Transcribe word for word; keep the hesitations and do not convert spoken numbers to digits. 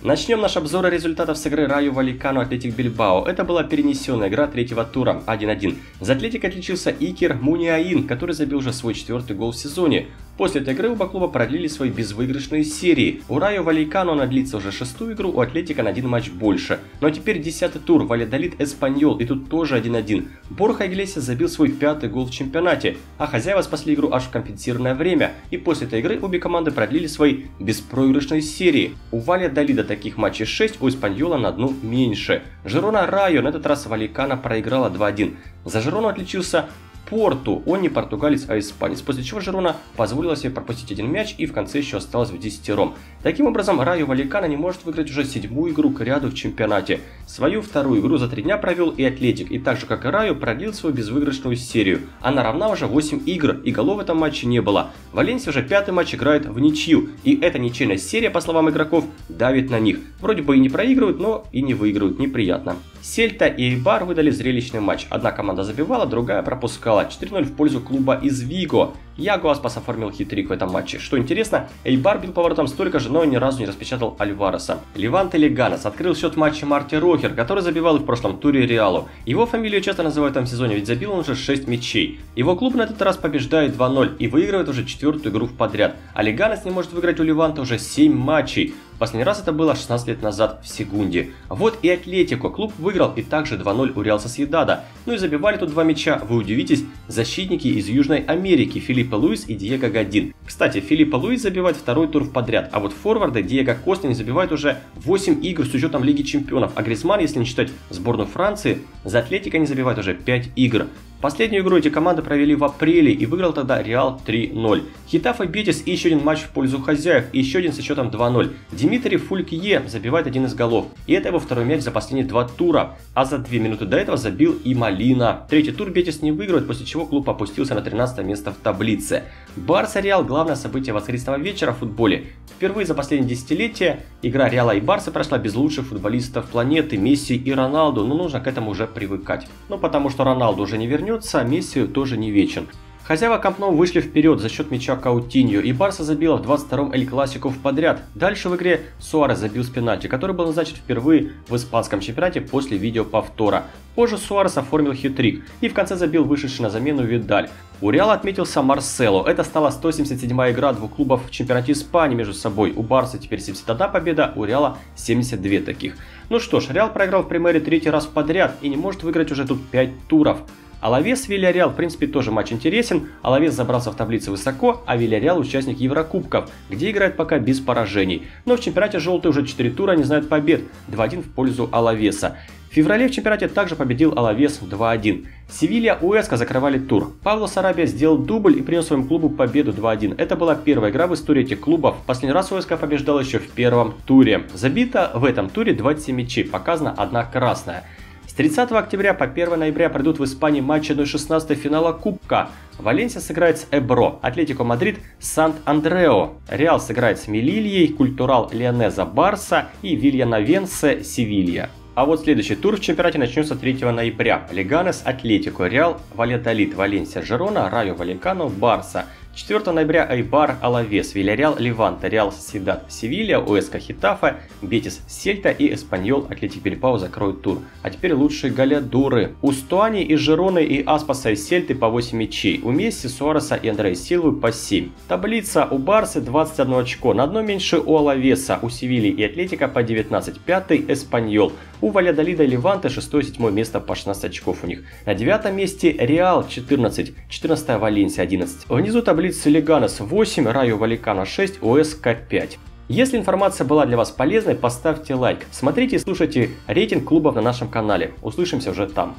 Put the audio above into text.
Начнем наш обзор результатов с игры Райо Вальекано Атлетик Бильбао. Это была перенесенная игра третьего тура один один. За Атлетик отличился Икер Муниаин, который забил уже свой четвертый гол в сезоне. После этой игры оба клуба продлили свои безвыигрышные серии. У Райо Вальекано она длится уже шестую игру, у Атлетика на один матч больше. Но теперь десятый тур, Вальядолид Эспаньол, и тут тоже один один. Борха Иглесиас забил свой пятый гол в чемпионате, а хозяева спасли игру аж в компенсированное время. И после этой игры обе команды продлили свои беспроигрышные серии. У Вальядолида таких матчей шесть, у Эспаньола на одну меньше. Жирона Райо на этот раз Вальекано проиграла два один. За Жирону отличился Порту, он не португалец, а испанец, после чего Жирона позволила себе пропустить один мяч и в конце еще осталось в десятером. Таким образом, Райо Вальекано не может выиграть уже седьмую игру к ряду в чемпионате. Свою вторую игру за три дня провел и Атлетик, и так же как и Райо продлил свою безвыигрышную серию. Она равна уже восемь игр, и голов в этом матче не было. Валенсия уже пятый матч играет в ничью, и эта ничейная серия, по словам игроков, давит на них. Вроде бы и не проигрывают, но и не выигрывают, неприятно. Сельта и Эйбар выдали зрелищный матч. Одна команда забивала, другая пропускала. четыре ноль в пользу клуба из Виго. Яго Аспас оформил хитрик в этом матче. Что интересно, Эйбар бил поворотом столько же, но ни разу не распечатал Альвареса. Леванте Леганес открыл счет в матче Марти Рохер, который забивал и в прошлом туре Реалу. Его фамилию часто называют в этом сезоне, ведь забил он уже шесть мячей. Его клуб на этот раз побеждает два ноль и выигрывает уже четвертую игру подряд. А Леганес не может выиграть у Леванте уже семь матчей. Последний раз это было шестнадцать лет назад в Сегунде. Вот и Атлетико. Клуб выиграл и также два ноль у Реал Сосьедада. Ну и забивали тут два мяча, вы удивитесь, защитники из Южной Америки Филиппе Луис и Диего Годин. Кстати, Филиппе Луис забивает второй тур подряд, а вот форварды Диего Коста не забивает уже восемь игр с учетом Лиги Чемпионов, а Гризман, если не считать сборную Франции, за Атлетико не забивает уже пять игр. Последнюю игру эти команды провели в апреле и выиграл тогда Реал три ноль. Хитафе Бетис и еще один матч в пользу хозяев и еще один со счетом два ноль. Димитри Фулькье забивает один из голов. И это его второй мяч за последние два тура. А за две минуты до этого забил и Молина. Третий тур Бетис не выигрывает, после чего клуб опустился на тринадцатое место в таблице. Барса Реал — главное событие воскресного вечера в футболе. Впервые за последние десятилетия игра Реала и Барсы прошла без лучших футболистов планеты Месси и Роналду, но нужно к этому уже привыкать. Ну потому что Роналду уже не вернется, а Месси тоже не вечен. Хозяева Камп Ноу вышли вперед за счет мяча Каутиньо, и Барса забила в двадцать втором Эль Классико подряд. Дальше в игре Суарес забил с пенальти, который был назначен впервые в испанском чемпионате после видеоповтора. Позже Суарес оформил хитрик и в конце забил вышедший на замену Видаль. У Реала отметился Марсело. Это стала сто семьдесят седьмая игра двух клубов в чемпионате Испании между собой. У Барса теперь семьдесят одна победа, у Реала семьдесят две таких. Ну что ж, Реал проиграл в Примере третий раз подряд и не может выиграть уже тут пять туров. Алавес Вильяреал, в принципе, тоже матч интересен. Алавес забрался в таблице высоко, а Вильяреал участник Еврокубков, где играет пока без поражений. Но в чемпионате желтые уже четыре тура не знают побед, два один в пользу Алавеса. В феврале в чемпионате также победил Алавес два один. Севилья Уэска закрывали тур. Пабло Сарабия сделал дубль и принес своему клубу победу два один. Это была первая игра в истории этих клубов. Последний раз Уэска побеждал еще в первом туре. Забито в этом туре двадцать семь мячей, показана одна красная. С тридцатого октября по первое ноября пройдут в Испании матчи одна шестнадцатая финала Кубка. Валенсия сыграет с Эбро, Атлетико Мадрид с Сант-Андрео, Реал сыграет с Мелильей, Культурал Леонеза Барса и Вильяновенсе Севилья. А вот следующий тур в чемпионате начнется третьего ноября. Леганес, Атлетико, Реал, Вальядолид, Валенсия, Жирона, Райо Вальекано, Барса. четвёртого ноября Эйбар, Алавес, Вильяреал, Леванте, Реал Сосьедад, Севилья, Уэска, Хитафе, Бетис, Сельта и Эспаньол, Атлетик Бильбао закроют тур. А теперь лучшие голядуры. У Стуани и Жироны и Аспаса и Сельты по восемь мячей. У Месси, Суареса и Андрея Силвы по семь. Таблица: у Барсы двадцать одно очко, на одно меньше у Алавеса, у Севильи и Атлетика по девятнадцать. Пятый Эспаньол. У Вальядолида и Леванте шестое и седьмое место по шестнадцать очков у них. На девятом месте Реал четырнадцать, четырнадцатая Валенсия одиннадцать. Внизу таблица Леганес восемь, Райо Вальекано шесть, Уэска пять. Если информация была для вас полезной, поставьте лайк. Смотрите и слушайте рейтинг клубов на нашем канале. Услышимся уже там.